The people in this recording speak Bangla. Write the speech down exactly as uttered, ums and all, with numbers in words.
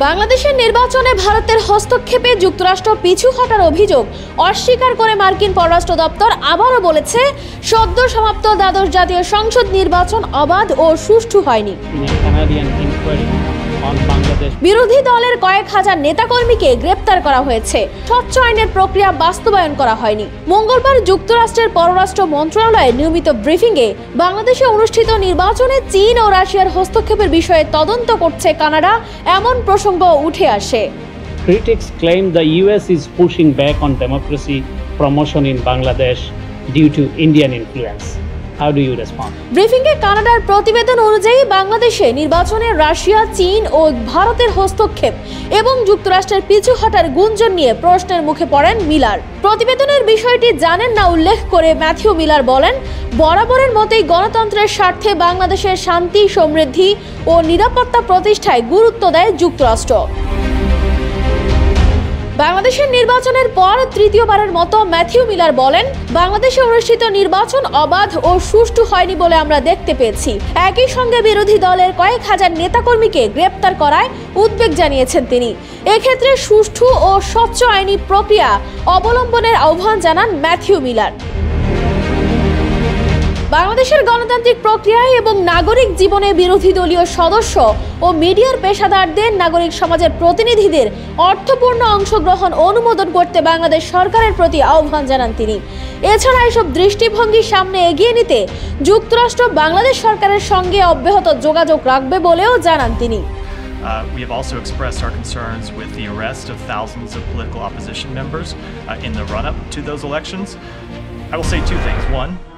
বাংলাদেশের নির্বাচনে ভারতের হস্তক্ষেপে যুক্তরাষ্ট্র পিছু হটার অভিযোগ অস্বীকার করে মার্কিন পররাষ্ট্র দপ্তর আবারও বলেছে, সদ্য সমাপ্ত দ্বাদশ জাতীয় সংসদ নির্বাচন অবাধ ও সুষ্ঠু হয়নি। বিরোধী দলের কয়েক হাজার নেতাকর্মীকে গ্রেপ্তার করা হয়েছে। স্বচ্ছ আইনের প্রক্রিয়া বাস্তবায়ন করা হয়নি। মঙ্গলবার যুক্তরাষ্ট্রের পররাষ্ট্র মন্ত্রণালয়ের নিয়মিত ব্রিফিংয়ে বাংলাদেশে অনুষ্ঠিত নির্বাচনে চীন ও রাশিয়ার হস্তক্ষেপের বিষয়ে তদন্ত করছে কানাডা, এমন প্রসঙ্গ উঠে আসে। Critics claim the U S is pushing back on democracy promotion in Bangladesh due to Indian influence. How do you respond? ব্রিফিংয়ে কানাডার প্রতিবেদন অনুযায়ী বাংলাদেশে নির্বাচনে রাশিয়া, চীন ও ভারতের হস্তক্ষেপ এবং যুক্তরাষ্ট্রের পিছু হটার গুঞ্জন নিয়ে প্রশ্নের মুখে পড়েন মিলার। প্রতিবেদনের বিষয়টি জানেন না উল্লেখ করে ম্যাথিউ মিলার বলেন, বরাবরের মতোই গণতন্ত্রের স্বার্থে বাংলাদেশের শান্তি, সমৃদ্ধি ও নিরাপত্তা প্রতিষ্ঠায় গুরুত্ব দেয় যুক্তরাষ্ট্র। বাংলাদেশের নির্বাচনের পর তৃতীয়বারের মতো ম্যাথিউ মিলার বলেন, বাংলাদেশে অনুষ্ঠিত নির্বাচন অবাধ ও সুষ্ঠু হয়নি বলে আমরা দেখতে পেয়েছি। একই সঙ্গে বিরোধী দলের কয়েক হাজার নেতাকর্মীকে গ্রেপ্তার করায় উদ্বেগ জানিয়েছেন তিনি। এক্ষেত্রে সুষ্ঠু ও স্বচ্ছ আইনি প্রক্রিয়া অবলম্বনের আহ্বান জানান ম্যাথিউ মিলার। বাংলাদেশের গণতান্ত্রিক প্রক্রিয়ায় এবং নাগরিক জীবনে বিরোধী দলীয় সদস্য ও মিডিয়ার পেশাদারদের, নাগরিক সমাজের প্রতিনিধিদের অর্থপূর্ণ অংশগ্রহণ অনুমোদন করতে বাংলাদেশ সরকারের প্রতি আহ্বান জানান তিনি। এছাড়া এসব দৃষ্টিভঙ্গি সামনে এগিয়ে নিতে যুক্তরাষ্ট্র বাংলাদেশ সরকারের সঙ্গে অব্যাহত যোগাযোগ রাখবে বলেও জানান তিনি। Uh, we have also expressed our concerns with the arrest of thousands of political opposition members uh, in the run-up to those elections. I will say two things. One,